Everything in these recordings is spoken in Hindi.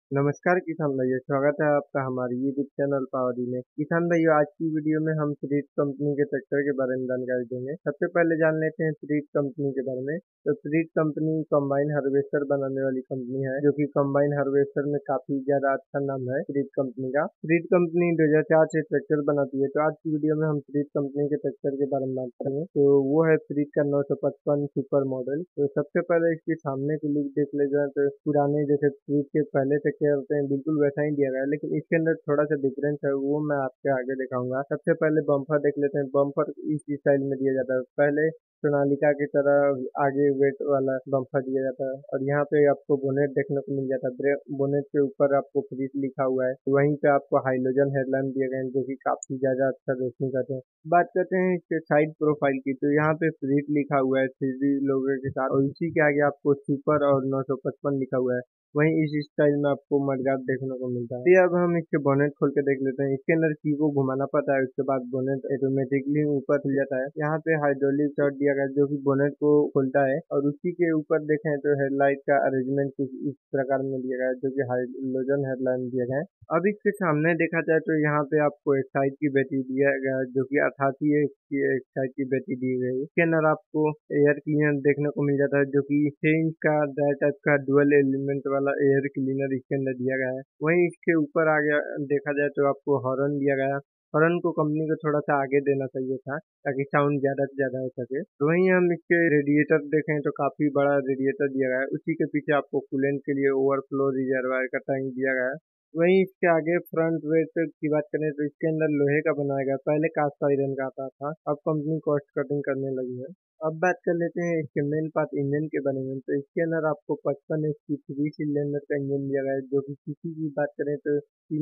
नमस्कार किसान भाइयों, स्वागत है आपका हमारे यूट्यूब चैनल पावरी में। किसान भाइयों, आज की वीडियो में हम फ्रीड कंपनी के ट्रैक्टर के बारे में जानकारी देंगे। सबसे पहले जान लेते हैं फ्रीड कंपनी के बारे में। तो फ्रीड कंपनी कंबाइन हार्वेस्टर बनाने वाली कंपनी है, जो कि कंबाइन हार्वेस्टर में काफी ज्यादा अच्छा नाम है फ्रीड कंपनी का। फ्रीड कंपनी 2004 से ट्रैक्टर बनाती है। तो आज की वीडियो में हम फ्रीड कंपनी के ट्रैक्टर के बारे में बात करेंगे। तो वो है फ्रीड का 955 सुपर मॉडल। तो सबसे पहले इसके सामने की लुक देख ले जाए तो पुराने जैसे फ्रीड के पहले से क्या होते हैं बिल्कुल वैसा ही दिया गया है, लेकिन इसके अंदर थोड़ा सा डिफरेंस है, वो मैं आपके आगे दिखाऊंगा। सबसे पहले बम्पर देख लेते हैं। बम्पर इस स्टाइल में दिया जाता है। पहले सोनालिका की तरह आगे वेट वाला बम्पर दिया जाता है, और यहाँ पे आपको बोनेट देखने को मिल जाता है। बोनेट के ऊपर आपको फ्रीड लिखा हुआ है। वहीं पे आपको हाइलोजन हेडलैम्प दिए गए हैं, जो कि काफी ज्यादा अच्छा रोशनी करते हैं। बात करते हैं इसके साइड प्रोफाइल की, तो यहाँ पे फ्रीड लिखा हुआ है 3D लोगो के साथ, और इसी के आगे आपको सुपर और 955 लिखा हुआ है। वहीं इस स्टाइल में आपको मडगार्ड देखने को मिलता है। तो अब हम इसके बोनेट खोल के देख लेते हैं। इसके अंदर की को घुमाना पड़ता है, उसके बाद बोनेट ऑटोमेटिकली ऊपर खुल जाता है। यहाँ पे हाइड्रोलिक शॉट दिया गया है, जो कि बोनेट को खोलता है, और उसी के ऊपर देखें तो हेडलाइट का अरेंजमेंट कुछ इस प्रकार में दिया गया है, जो कि हाइड्रोजन हेडलाइट दिया गया है। अब इसके सामने देखा जाए तो यहाँ पे आपको एक साइड की बैटरी दिया गया है, जो कि 88 की एक साइड की बैटरी दी गई है। इसके अंदर आपको एयर क्लीनर देखने को मिल जाता है, जो कि 6 इंच का टाइप का डुअल एलिमेंट वाला एयर क्लीनर इसके अंदर दिया गया है। वहीं इसके ऊपर आगे देखा जाए तो आपको हॉर्न दिया गया है। हॉर्न को कंपनी को थोड़ा सा आगे देना चाहिए था, ताकि साउंड ज्यादा से ज्यादा हो सके। तो वहीं हम इसके रेडिएटर देखें तो काफी बड़ा रेडिएटर दिया गया है। उसी के पीछे आपको कूलेंट के लिए ओवरफ्लो रिजर्वायर का टैंक दिया गया है। वहीं इसके आगे फ्रंट वेट की बात करें तो इसके अंदर लोहे का बनाया गया। पहले कास्ट आयरन का आता था, अब कंपनी कॉस्ट कटिंग करने लगी है। अब बात कर लेते हैं इसके मेन पार्ट इंजन के बारे में। तो इसके अंदर आपको 55 HP 3 सिलेंडर का इंजन दिया गया है, जो कि सीसी की बात करें तो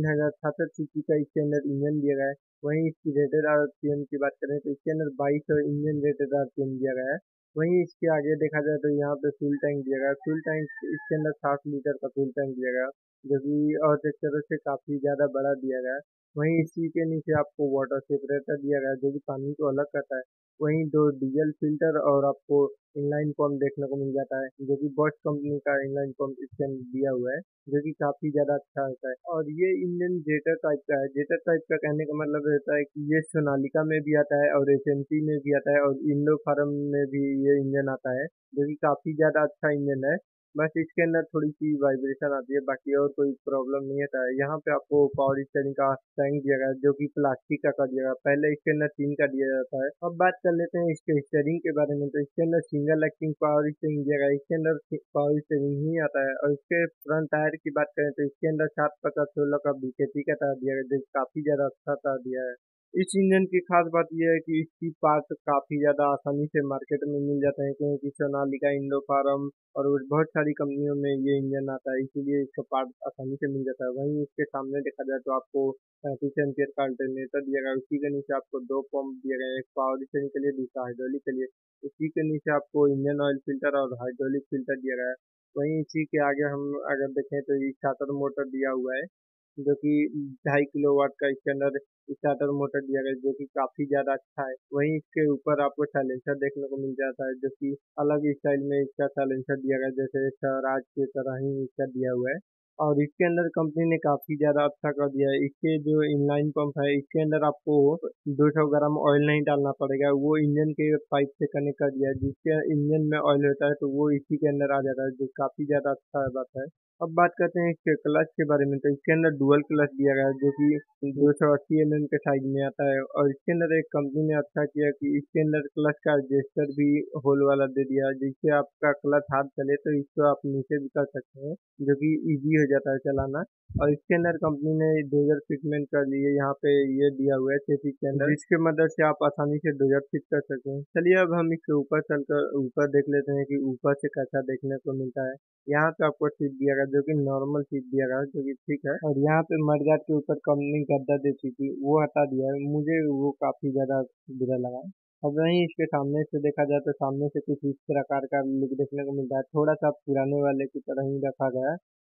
3066 का इसके अंदर इंजन दिया गया है। वहीं इसकी रेटेड आरपीएम की बात करें तो इसके अंदर 2200 इंजन रेटेड आरपीएम दिया गया है। वहीं इसके आगे देखा जाए तो यहाँ पे फ्यूल टैंक दिया गया है। फ्यूल टैंक इसके अंदर 60 लीटर का फ्यूल टैंक दिया गया है, जो कि और ट्रैक्टरों से काफी ज्यादा बड़ा दिया गया है। वहीं इसी के नीचे आपको वाटर सेपरेटर दिया गया है, जो कि पानी को अलग करता है। वहीं दो डीजल फिल्टर और आपको इनलाइन पंप देखने को मिल जाता है, जो कि बॉश कंपनी का इनलाइन पंप इसके अंदर दिया हुआ है, जो कि काफी ज्यादा अच्छा होता है। और ये इंजन जेटर टाइप का है। जेटर टाइप का कहने का मतलब रहता है कि ये सोनालिका में भी आता है, और एसएमटी में भी आता है, और इंडो फार्म में भी ये इंजन आता है, जो कि काफी ज्यादा अच्छा इंजन है। बस इसके अंदर थोड़ी सी वाइब्रेशन आती है, बाकी और कोई प्रॉब्लम नहीं आता है। यहाँ पे आपको पावर स्टीयरिंग का टैंक दिया गया है, जो कि प्लास्टिक का कर दिया गया है। पहले इसके अंदर टीन का दिया जाता है। अब बात कर लेते हैं इसके स्टीयरिंग के बारे में। तो इसके अंदर सिंगल एक्टिंग पावर स्टीयरिंग दिया गया है। इसके अंदर पावर स्टीयरिंग ही आता है। और इसके फ्रंट टायर की बात करें तो इसके अंदर 750/16 का बीकेटी का टायर दिया गया है, जो काफी ज्यादा अच्छा टायर दिया है। इस इंजन की खास बात यह है कि इसकी पार्ट काफी ज्यादा आसानी से मार्केट में मिल जाते हैं, क्योंकि सोनालिका, इंडो फार्म और बहुत सारी कंपनियों में ये इंजन आता है, इसीलिए इसका पार्ट आसानी से मिल जाता है। वहीं इसके सामने देखा जाए तो आपको 35 एम्पियर का अल्टरनेटर दिया गया है। उसी के नीचे आपको दो पंप दिए गए हैं, एक पावर स्टीयरिंग के लिए, दूसरा हाइड्रोलिक के लिए। उसी के नीचे आपको इंजन ऑयल फिल्टर और हाइड्रोलिक फिल्टर दिया गया है। वहीं इसी के आगे हम अगर देखें तो स्टार्टर मोटर दिया हुआ है, जो कि 2.5 किलोवाट का इसके अंदर स्टार्टर मोटर दिया गया है, जो कि काफी ज्यादा अच्छा है। वहीं इसके ऊपर आपको साइलेंसर देखने को मिल जाता है, जो कि अलग स्टाइल में इसका साइलेंसर दिया गया है, जैसे स्वराज की तरह ही इसका दिया हुआ है। और इसके अंदर कंपनी ने काफी ज्यादा अच्छा कर दिया है। इसके जो इनलाइन पंप है, इसके अंदर आपको 200 ग्राम ऑयल नहीं डालना पड़ेगा, वो इंजन के पाइप से कनेक्ट कर दिया है। जिसके इंजन में ऑयल होता है तो वो इसी के अंदर आ जाता है, जो काफी ज्यादा अच्छा बात है। अब बात करते हैं इसके क्लच के बारे में। तो इसके अंदर डुअल क्लच दिया गया है, जो कि 280 के साइज में आता है। और इसके अंदर एक कंपनी ने अच्छा किया कि इसके अंदर क्लच का एडजस्टर भी होल वाला दे दिया है, जिससे आपका क्लच हाथ चले तो इसको आप नीचे भी कर सकते हैं, जो कि इजी हो जाता है चलाना। और इसके अंदर कंपनी ने डोजर फिटमेंट कर लिए, यहाँ पे ये दिया हुआ है चेसिस के अंदर, जिसके मदद से आप आसानी से डोजर फिट कर सकते हैं। चलिए अब हम इसके ऊपर चलकर ऊपर देख लेते हैं कि ऊपर से कैसा देखने को मिलता है। यहाँ पे आपको सीट दिया गया, जो कि नॉर्मल सीट दिया गया है, जो कि ठीक है। और यहाँ पे मडगार्ड के ऊपर कंपनी गद्दा देती थी, वो हटा दिया है। मुझे वो काफी ज्यादा बुरा लगा। अब वहीं इसके सामने से देखा जाए तो सामने से कुछ इस प्रकार का लुक देखने को मिलता है, थोड़ा सा पुराने वाले की तरह ही रखा गया है।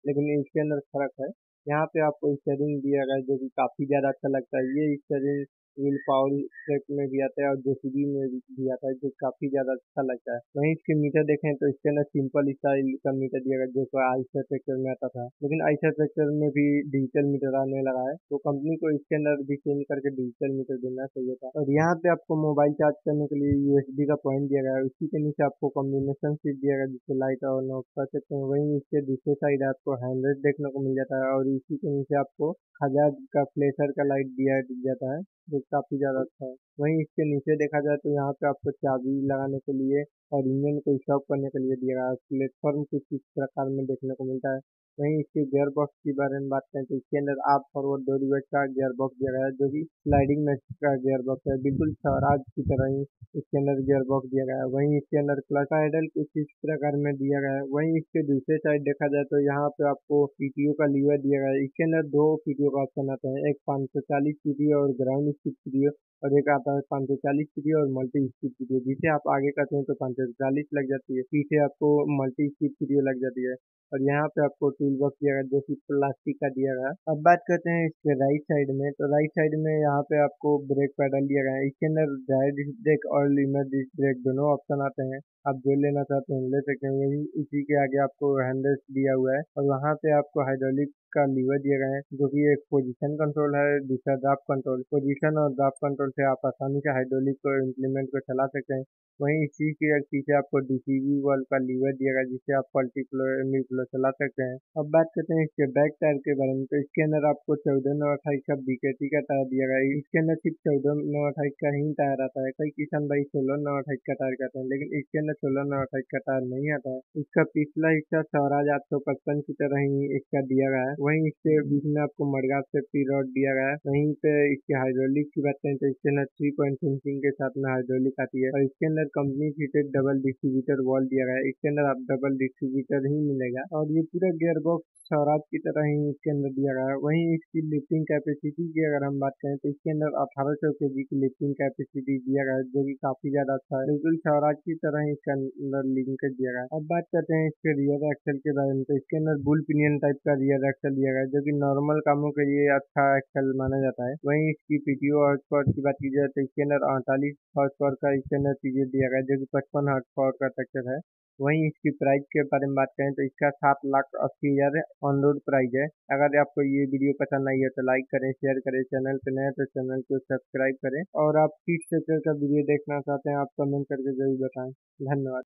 लेकिन इसके अंदर फर्क है। यहाँ पे आपको स्टीयरिंग दिया गया है जो कि काफ़ी ज़्यादा अच्छा लगता है। ये स्टीयरिंग व्हील पावर ट्रैक में भी आता है और जेसीबी में भी आता है, जो काफ़ी ज़्यादा अच्छा लगता है। वहीं इसके मीटर देखें तो इसके अंदर सिंपल स्टाइल का मीटर दिया गया है, जो कि आइसर ट्रैक्टर में आता था, लेकिन आइसर ट्रैक्टर में भी डिजिटल मीटर आने लगा है, तो कंपनी को इसके अंदर भी चेंज करके डिजिटल मीटर देना चाहिए था। और यहाँ पे आपको मोबाइल चार्ज करने के लिए यूएसबी का पॉइंट दिया गया है, उसी के नीचे आपको कॉम्बिनेशन स्विच दिया गया है जिससे लाइट और ऑफ कर सकते हैं। वहीं इसके दूसरे साइड आपको हैंडल देखने को मिल जाता है और इसी के नीचे आपको हजार का फ्लैशर का लाइट दिया जाता है, जो काफ़ी ज़्यादा अच्छा है। वहीं इसके नीचे देखा जाए तो यहाँ पे आपको चाबी लगाने के लिए और इंजन को स्टॉप करने के लिए दिया गया है। प्लेटफॉर्म कुछ इस प्रकार में देखने को मिलता है। वहीं इसके गियर बॉक्स के बारे में बात करें तो इसके अंदर आप फॉरवर्ड 2 रिवर्स का गियर बॉक्स दिया गया है, जो कि स्लाइडिंग में का गियर बॉक्स है, बिल्कुल स्वराज की तरह ही इसके अंदर गियर बॉक्स दिया गया है। वहीं इसके अंदर क्लच पैडल कुछ इस प्रकार में दिया गया है। वहीं इसके दूसरे साइड देखा जाए तो यहाँ पे आपको पीटीओ का लीवर दिया गया है। इसके अंदर दो पीटीओ का ऑप्शन आता है, एक 540 पीटीओ और ग्राउंड स्पीड पीटीओ, और एक आता है 540 पीटीओ और मल्टी स्पीड पीटीओ। जिसे आप आगे करते हैं तो 540 लग जाती है, पीछे आपको मल्टी स्पीड पीटीओ लग जाती है। और यहाँ पे आपको टूल बॉक्स दिया गया है, जो कि प्लास्टिक का दिया गया है। अब बात करते हैं इसके राइट साइड में, तो राइट साइड में यहाँ पे आपको ब्रेक पैडल दिया गया है। इसके अंदर ड्राइव डिस्क ब्रेक और लीनियर डिस्क ब्रेक दोनों ऑप्शन आते हैं, आप जो लेना चाहते हैं ले सकते हैं। वही इसी के आगे आपको हैंडल्स दिया हुआ है और वहाँ पे आपको हाइड्रोलिक का लीवर दिया गया है, जो कि एक पोजीशन कंट्रोल है, दूसरा ड्राफ्ट कंट्रोल। पोजीशन और ड्राफ्ट कंट्रोल से आप आसानी से हाइड्रोलिक को इम्प्लीमेंट को चला सकते हैं। वहीं इसी के पीछे आपको डीसीबी वाल का लीवर दिया गया, जिससे आप पल्टी फ्लो फ्लो चला सकते हैं। अब बात करते हैं इसके बैक टायर के बारे में, तो इसके अंदर आपको 14/9/28 का बीकेटी का टायर दिया गया है। इसके अंदर सिर्फ 14/9/28 का ही टायर आता है। कई किसान भाई 16/9/28 का टायर कहते हैं, लेकिन इसके अंदर 16/9/28 का टायर नहीं आता है। इसका पिछला हिस्सा स्वराज 855 की तरह ही इसका दिया गया है। वहीं इसके बीच में आपको मडगार्ड सेफ्टी रॉड दिया गया है। वहीं पे इसके हाइड्रोलिक की बात करें तो इसके अंदर 3 पॉइंट सेंसिंग के साथ में हाइड्रोलिक आती है और इसके अंदर company fitted double distributor valve दिया गया है। इसके अंदर आप डबल डिस्ट्रीब्यूटर ही मिलेगा और ये पूरा गियर बॉक्स स्वराज की तरह ही इसके अंदर दिया गया है। वहीं इसकी लिफ्टिंग कैपेसिटी की अगर हम बात करें तो इसके अंदर 1800 केजी की लिफ्टिंग कैपेसिटी दिया गया है, जो कि काफी ज्यादा अच्छा है, बिल्कुल स्वराज की तरह ही इसके अंदर लिंकेज दिया गया है। अब बात करते हैं इसके रियर एक्सल के बारे में, तो इसके अंदर बुल पिनियन टाइप का रियर एक्सल दिया गया है, जो कि नॉर्मल कामों के लिए अच्छा एक्सल माना जाता है। वहीं इसकी पीटीओ हॉर्स पावर की बात की जाए तो इसके अंदर 48 हॉर्स पावर का इसके अंदर पीटीओ दिया गया है, जो कि 55 हॉर्स पावर का ट्रैक्टर है। वहीं इसकी प्राइस के बारे में बात करें तो इसका 7,80,000 ऑन रोड प्राइस है। अगर आपको ये वीडियो पसंद आई है तो लाइक करें, शेयर करें, चैनल पे नए हैं तो चैनल को सब्सक्राइब करें और आप किस ट्रैक्टर का वीडियो देखना चाहते हैं आप कमेंट करके जरूर बताएं। धन्यवाद।